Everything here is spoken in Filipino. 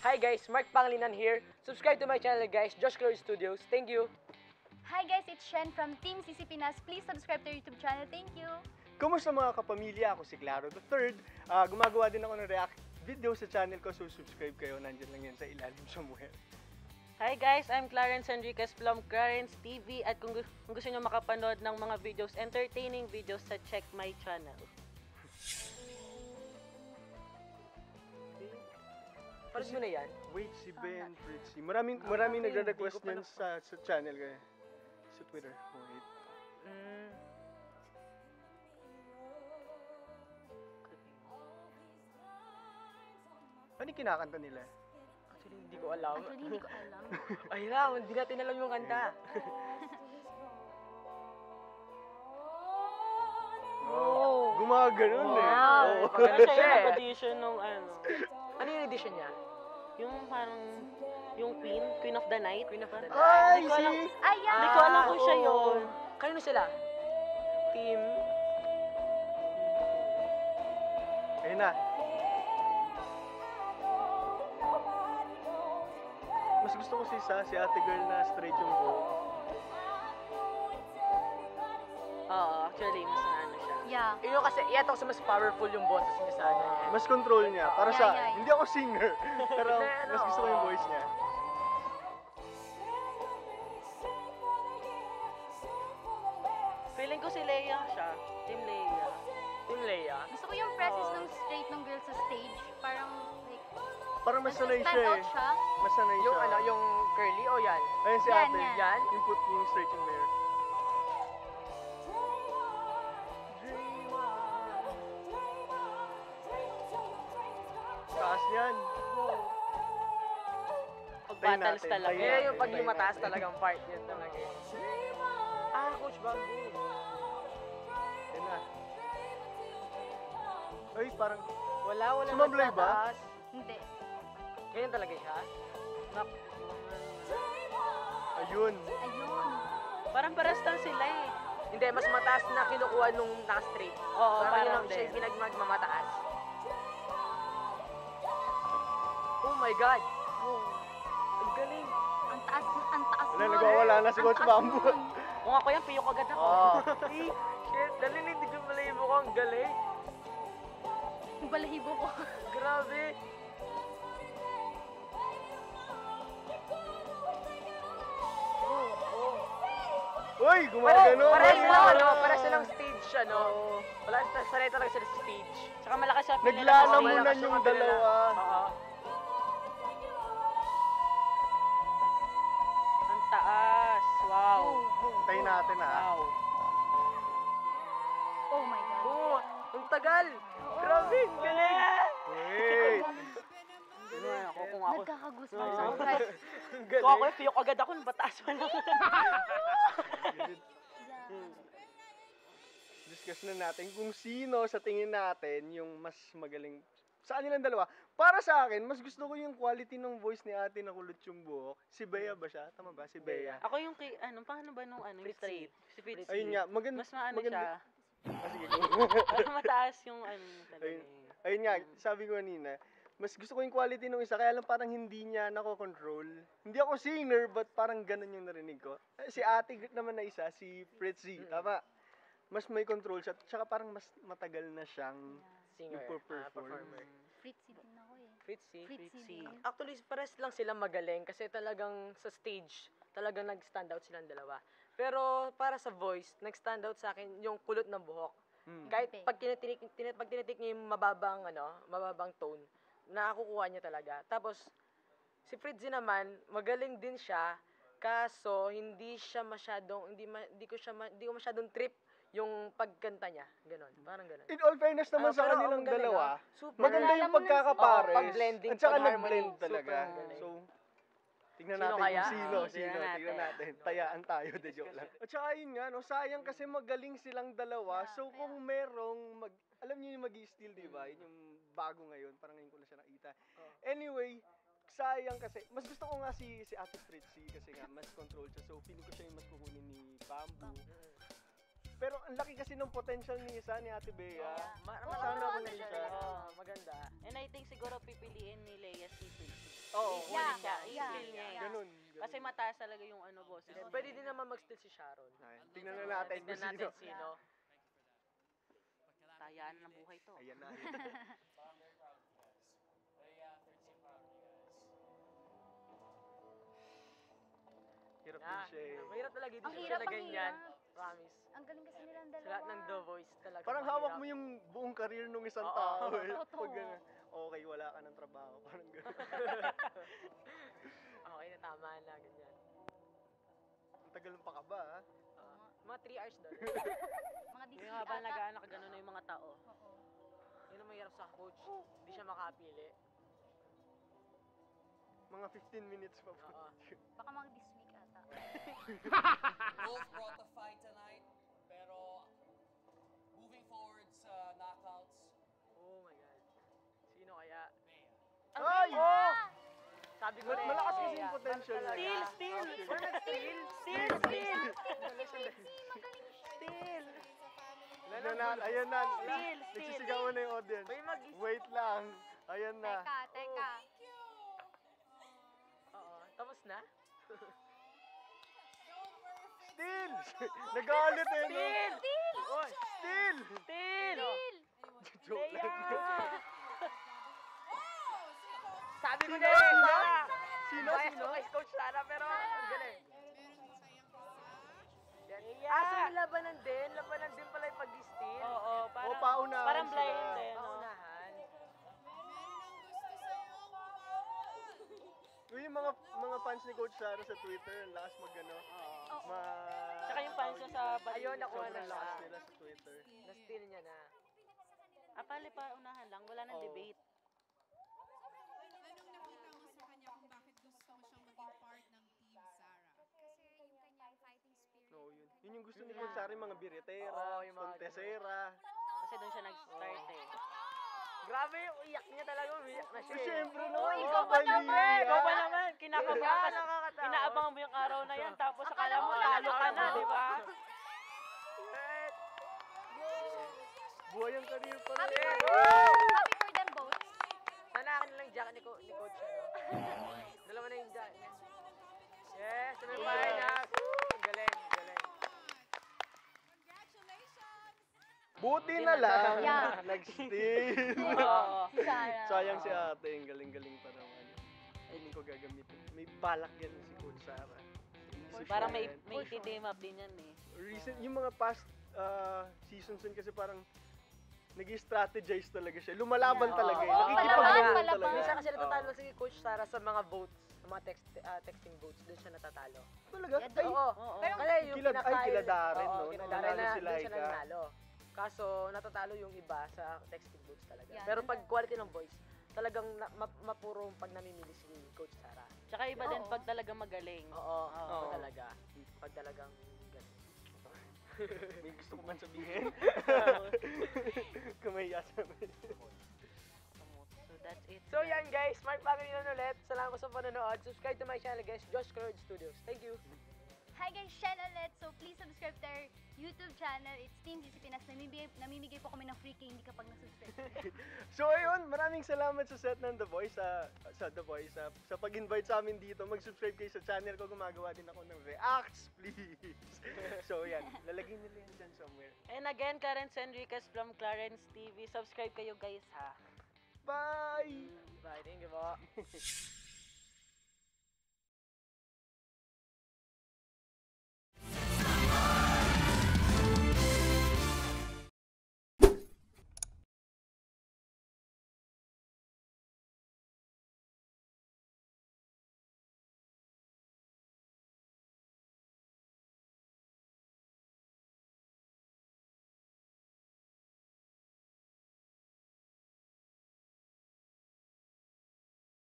Hi guys, Mark Panglinan here. Subscribe to my channel guys, Josh Glory Studios. Thank you. Hi guys, it's Shen from Team CC Pinas. Please subscribe to our YouTube channel. Thank you. Kumusta mga kapamilya? Ako si Claro III. Gumagawa din ako ng react video sa channel ko, so subscribe kayo. Nandiyan lang yan sa ilalim somewhere. Hi guys, I'm Clarence Enriquez from Clarence TV at kung gusto nyo makapanood ng mga videos, entertaining videos sa check my channel. Parang mo na yan. Wait, si Ben, Fritzy. Maraming nagre-request niyan sa channel kaya. Sa Twitter. Wait. Ano yung kinakanta nila? Actually, hindi ko alam. Hindi ko alam. Ay lang, hindi natin alam yung kanta. Oh, gumaganon eh. Wow. Oh. Pero siya yung nag-audition nung ano, Ano yung edition niya? yung parang, yung Queen of the Night. Queen of the Night. Ay, Hindi ko alam. si... Ayan! Hindi ko alam kung siya yun. Kanino sila? Team? Ayun na. Mas gusto ko si ate girl na straight yung buhok. Oo, actually, mas ano siya. Yeah. Yun kasi, iyato kasi mas powerful yung boses niya sa ano niya. Mas control niya. Para sa, Yeah. hindi ako singer. Pero mas gusto ko yung voice niya. Feeling ko si Lea siya. Team Lea. Team Lea. Gusto ko yung presence ng straight ng girl sa stage. Parang, like, Parang mas sanay stand siya out eh. siya. Mas sanay siya. Yung ano, yung curly o yan? Ayun si Yan, ate. yan. Yan? Yung put yung straight yung hair. Taas yan. Battles natin, talaga. tayo Eh, yung natin, pag yung tayo mataas natin. talagang part yun talaga. Coach Bamboo. Yan na. Ay, parang... Wala Sumablay ba? nagtataas. Hindi. Ganyan talaga siya? Nak, Ayun. Ayun. parang paras lang sila eh. Hindi, mas mataas na kinukuha nung naka-straight. Oo, Parang yun parang ang siya din. yung pinagmamataas. Oh my God! Ang galing! Ang taas Wala, nun. nagwawala na si Ang Coach taas Bamboo. nun. Kung ako yan, piyok agad ako. Hey, shit! Nalilindig yung malayibo ko. Ang galing! Yung balahibo ko. Grabe! Uy, gumagano. Parehas Ay, lang, ay, ano? ay. Parehas silang stage siya, no? Wala, sanay talaga sila sa stage. Tsaka malakas siya. Naglalamunan Malakas yung kapila. dalawa. Oo. Ang taas. Wow. Tayo natin ah. Wow. Oh my God. Oo, ang tagal! Grabe, ang galing! Wait. Kung ako, Nagkakagusbang ako. Right. Ang kung ako galing! yung piyok agad ako, bataas pa lang. Discuss na natin kung sino sa tingin natin yung mas magaling sa kanilang dalawa. Para sa akin, mas gusto ko yung quality ng voice ni ate na kulot yung buhok. Si Bea ba siya? Tama ba? Si Bea. Ako yung kay, paano ba nung yung Fritzy. straight? Si Fritzy. Ayun nga, Mas maano siya. Ah, sige. Mas mataas yung talaga. Ayun nga, sabi ko kanina, mas gusto ko yung quality ng isa, kaya lang parang hindi niya nako-control. Hindi ako singer, but parang ganun yung narinig ko. Si ate naman na isa, si Fritzy, tama? Mas may control siya, tsaka parang mas matagal na siyang Singer, performer. performer. Fritzy din ako eh. Fritzy? Fritzy din. Actually, pares lang sila magaling kasi talagang sa stage, talagang nag-stand out silang dalawa. Pero para sa voice, nag-stand out sa akin yung kulot ng buhok. Kahit pag tinitinik niya yung mababang tone, nakakukuha niya talaga. Tapos, si Fritzy naman, magaling din siya, kaso hindi ko masyadong trip yung pagkanta niya. Ganon, parang ganon. In all fairness naman sa Pero kanilang ang galing, dalawa, super. maganda yung pagkakapares. pag-blending, at saka pag-harmony, nag-blend super talaga. galing. So, tingnan Sino natin kaya? kung sino. Tingnan natin. Tingnan natin. Tayaan tayo, de joke lang. At saka yun nga, no, sayang kasi magaling silang dalawa. So, kung merong, alam niyo yung mag-i-steal, di ba? Yun yung bago ngayon. Parang ngayon ko lang siya nakita. Anyway, sayang kasi, mas gusto ko nga si Ate Fritzy kasi nga, mas control siya. So, feeling ko siya yung mas kukunin ni Bamboo. Pero ang laki kasi ng potential ni Ate Bea. Sana Sana ako kung siya. siya. Maganda. And I think siguro pipiliin ni Lea si Fritzy. Oo, Yeah, siya. yeah, I-steal niya. yeah. ganun. Kasi mataas talaga yung boses. Pwede din naman mag-steal si Sharon. Ayun, tingnan na natin kung Tignan natin sino. sino. Tayaan ng buhay to. Ayan na. Hirap din siya eh. Mahirap talaga din Ang siya hirap, na ang ganyan. hirap. Promise. Ang galing kasi nilang Sa dalawa. lahat ng The Voice talaga. Parang hawak mo yung buong career nung isang Oo. tao eh. Totoo. Pag gano'n, okay, wala ka ng trabaho. Parang gano'n. Okay na, tama na, ganyan. Ang tagal pa ka ba ha? Mga 3 hours doon. Mga Yung habang nag-aanak, gano'n na yung mga tao. Oo. Yun ang mahirap sa coach. Hindi siya makapili. Mga 15 minutes pa po. Oo. Baka mga this week ata. Both brought the fight tonight, pero moving forward sa knockouts, Oh my God. Sino kaya? Ay! Oh! Sabi ko na Malakas kasi yung potential niya. Steal! Steal! Steal! Steal! Steal! Steal! Ayan na. Steal! Nagsisigawan na yung audience. May mag Wait lang. Ayan na. Teka. Oo. Tapos na? Steal! Nagalit eh, no? Steal! Oy! Steal! Steal! Joke Lea! lang. Sabi ko Sino? na eh! Sino? Sarah! Sino? Bias Sino? ko kay Coach Sarah, pero ang galing. Lea! Ah, so yung labanan din pala yung pag-steal. Oo, parang, paunahan parang sila. blind din. No? Paunahan. Yung mga fans ni Coach Sarah sa Twitter, ang lakas mag-ano. Tsaka yung fans niya sa Ayun, nakuha na Sobrang siya. lakas nila sa Twitter. Na-steal niya na. Pali pa unahan lang, wala nang Oo. debate. Anong nakita mo sa kanya kung bakit gusto mo siyang maging part ng Team Sarah? Kasi yung kanyang fighting spirit. No, yun. Yun yung gusto ni Coach Sarah, yung mga biritera, Oo, yung mga kontesera. Kasi doon siya nag-start eh. Grabe yung iyak niya talaga, umiyak na siya. Siyempre Oo, naman, ikaw pa naman. Ikaw ba naman? Kinakabahan ka. Nakakatawa. Inaabangan mo yung araw na yan, tapos Akala akala mo mo talo ka akala na, mo. di ba? Buhay ang career pa Happy rin. for them both. Sana akin na lang jacket ni Coach. Ano? Dalawa na yung jacket. Yes, sumipay na. Galing. Congratulations! Buti na lang, Yeah. nag-steal. Oo. Si Sarah. Sayang si ate, ang galing-galing pa naman. Hindi ko gagamitin. May balak yan si Coach Sarah. Inisip Parang niya may yan. iti-team up din yan eh. Recent, yung mga past seasons yun kasi parang nag-strategize talaga siya. Lumalaban Yeah. talaga eh. Oo, Nakikipaglaban palaban. talaga. Minsan kasi natatalo Oo. si Coach Sarah sa mga votes, sa mga texting votes, doon siya natatalo. Talaga? Yeah, Ay, Oo. Oo. Pero kasi yung kila Darren, no? Kila Nanalo Darren na si doon siya Laika. nanalo. Kaso natatalo yung iba sa texting votes talaga. Yeah, Pero dun pag quality ng voice, talagang mapuro pag namimili si Coach Sarah. Tsaka iba din Oo. pag talaga magaling. Oo, Oo. talaga. Pag talagang ganun. May gusto ko man sabihin. Kumaya sabi. So that's it. So yan guys, Smart Family nun ulit. Salamat ko sa panonood. Subscribe to my channel guys, Josh Cloud Studios. Thank you. Hi guys, Shen ulit. So please subscribe to our YouTube channel. It's Team CC Pinas. Namimigay po kami ng free candy kapag nasubscribe. So ayun, maraming salamat sa set ng The Voice, sa The Voice, sa pag-invite sa amin dito. Mag-subscribe kayo sa channel ko, gumagawa din ako ng reacts, please. So yan, lalagyan nila yan dyan somewhere. And again, Clarence Enriquez from Clarence TV. Subscribe kayo guys ha. Bye! Bye, thank you po.